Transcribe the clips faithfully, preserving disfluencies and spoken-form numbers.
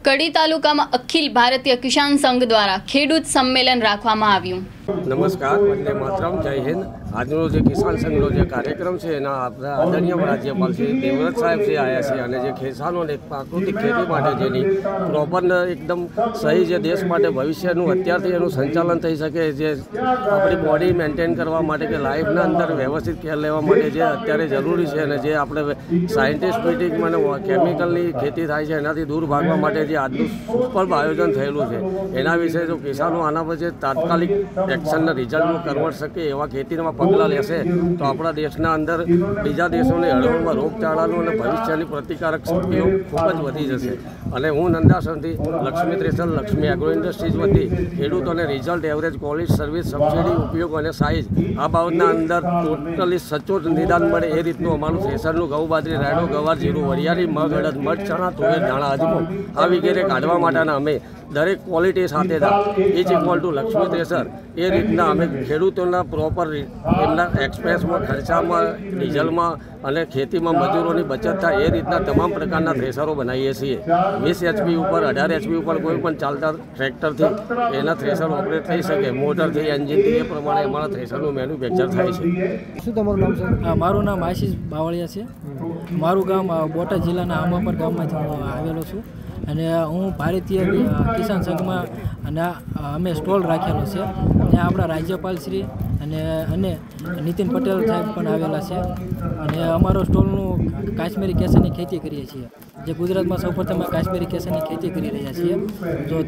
કડી તાલુકામાં અખિલ ભારતીય કિસાન સંઘ દ્વારા ખેડૂત સંમેલન રાખવામાં આવ્યું। નમસ્કાર, વંદે માતરમ, જય હિન્દ। આજનો જે કિસાન સંઘનો જે કાર્યક્રમ છે એના આપણા આદરણીય રાજ્યપાલ શ્રી દેવવ્રત સાહેબ શ્રી આવ્યા છે અને જે કિસાનોને પ્રાકૃતિક ખેતી માટે જેની પ્રોપર એકદમ સહી જે દેશ માટે ભવિષ્યનું અત્યારથી એનું સંચાલન થઈ શકે, જે આપણી બોડી મેન્ટેન કરવા માટે કે લાઈફના અંદર વ્યવસ્થિત કેર લેવા માટે જે અત્યારે જરૂરી છે અને જે આપણે સાયન્ટિસ્ટ મિટિંગ અને કેમિકલની ખેતી થાય છે એનાથી દૂર ભાગવા માટે જે આજનું સુપર આયોજન થયેલું છે એના વિશે જો કિસાનો આના પછી તાત્કાલિક એક્શનના રિઝલ્ટનું કન્વર્ટ શકે એવા ખેતીમાં પગલાં લેશે તો આપણા દેશના અંદર બીજા દેશોની હળવળમાં રોગચાળાનું અને ભવિષ્યની પ્રતિકારક શક્તિઓ ખૂબ જ વધી જશે। અને હું નંદાસરથી Lakshmi thresher Lakshmi agro industries વતી ખેડૂતોને result, average, quality, service, subsidy, ઉપયોગ અને સાઇઝ આ બાબતના અંદર ટોટલી સચોટ નિદાન મળે એ રીતનું અમારું થ્રેસરનું ઘઉં, બાજરી, રાયડો, ગવાર, જીરું, વરિયાળી, મગ, અડદ, મઠ, ચણા, તુવેર, ધાણા, અજમો આ વગેરે કાઢવા માટેના અમે દરેક ક્વોલિટી સાથે each equal to Lakshmi thresher એ રીતના અમે ખેડૂતોના પ્રોપર એમના એક્સપ્રેસમાં, ખર્ચામાં, ડીઝલમાં અને ખેતીમાં મજૂરોની બચત થાય એ રીતના તમામ પ્રકારના થ્રેસરો બનાવીએ છીએ। વીસ એચપી ઉપર, અઢાર એચપી ઉપર કોઈ પણ ચાલતા ટ્રેક્ટરથી એના થ્રેસર ઓપરેટ થઈ શકે, મોટરથી, એન્જિનથી, એ પ્રમાણે અમારા થ્રેસરનું મેન્યુફેક્ચર થાય છે। શું તમારું નામ છે? મારું નામ આશીષ બાવળિયા છે। મારું ગામ બોટાદ જિલ્લાના આંબાપર ગામમાંથી હું આવેલો છું અને હું ભારતીય કિસાન સંઘમાં અને અમે સ્ટોલ રાખેલો છે ત્યાં આપણા રાજ્યપાલ શ્રી અને અને નીતિન પટેલ સાહેબ પણ આવેલા છે અને અમારો સ્ટોલનું કાશ્મીરી કેસરની ખેતી કરીએ છીએ, જે ગુજરાતમાં સૌપ્રથમ કાશ્મીરી કેસરની ખેતી કરી રહ્યા છીએ। જો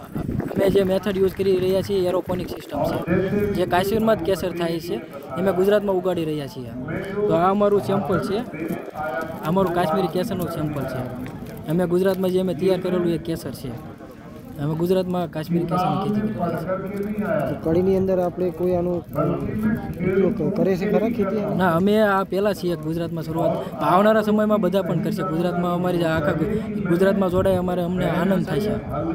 અમે જે મેથડ યુઝ કરી રહ્યા છીએ એરોપોનિક સિસ્ટમ છે, જે કાશ્મીરમાં જ કેસર થાય છે એમાં ગુજરાતમાં ઉગાડી રહ્યા છીએ। તો આ અમારું સેમ્પલ છે, અમારું કાશ્મીરી કેસરનું સેમ્પલ છે। અમે ગુજરાતમાં જે અમે તૈયાર કરેલું એ કેસર છે, અમે ગુજરાતમાં કાશ્મીરી કેસરની ખેતી કરી રહ્યા છીએ। કડીની અંદર આપણે કોઈ આનો ઉપયોગ કરે છે ખરા ખેતી? ના, અમે આ પહેલાં છીએ ગુજરાતમાં શરૂઆત, આવનારા સમયમાં બધા પણ કરશે। ગુજરાતમાં અમારી આખા ગુજરાતમાં જોડાય અમારે અમને આનંદ થાય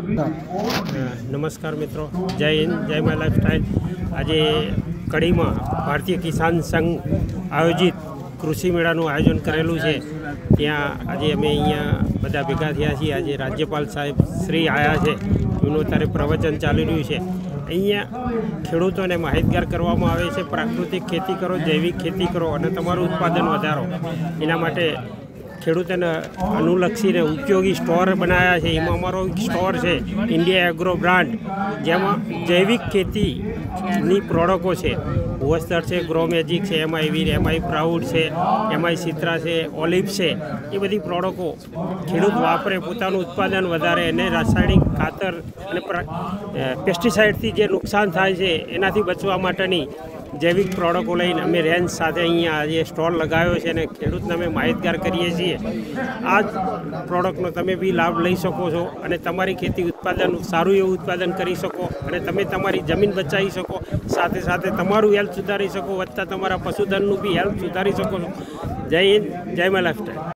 છે। નમસ્કાર મિત્રો, જય હિન્દ, જય માય લાઈફસ્ટાઈલ। આજે કડીમાં ભારતીય કિસાન સંઘ આયોજિત કૃષિ મેળાનું આયોજન કરેલું છે, ત્યાં આજે અમે અહીંયા બધા ભેગા થયા છીએ। આજે રાજ્યપાલ સાહેબ શ્રી આવ્યા છે, એનું અત્યારે પ્રવચન ચાલી રહ્યું છે। અહીંયા ખેડૂતોને માહિતગાર કરવામાં આવે છે, પ્રાકૃતિક ખેતી કરો, જૈવિક ખેતી કરો અને તમારું ઉત્પાદન વધારો। એના માટે ખેડૂતોને અનુલક્ષીને ઉપયોગી સ્ટોર બનાવ્યા છે। એમાં અમારો સ્ટોર છે ઇન્ડિયા એગ્રો બ્રાન્ડ, જેમાં જૈવિક ખેતીની પ્રોડક્ટો છે, ભુવસ્તર છે, ગ્રો મેજિક છે, એમઆઈ વીર, એમઆઈ પ્રાઉડ છે, એમઆઈ સિત્રા છે, ઓલિવ છે, એ બધી પ્રોડક્ટો ખેડૂત વાપરે, પોતાનું ઉત્પાદન વધારે અને રાસાયણિક ખાતર અને પેસ્ટિસાઇડથી જે નુકસાન થાય છે એનાથી બચવા માટેની જૈવિક પ્રોડક્ટો લઈને અમે રેન્જ સાથે અહીંયા આજે સ્ટોલ લગાવ્યો છે અને ખેડૂતને અમે માહિતગાર કરીએ છીએ। આ જ પ્રોડક્ટનો તમે બી લાભ લઈ શકો છો અને તમારી ખેતી ઉત્પાદન સારું એવું ઉત્પાદન કરી શકો અને તમે તમારી જમીન બચાવી શકો, સાથે સાથે તમારું હેલ્થ સુધારી શકો, વધતા તમારા પશુધનનું બી હેલ્થ સુધારી શકો છો। જય હિન્દ, જય માય લાઈફસ્ટાઈલ।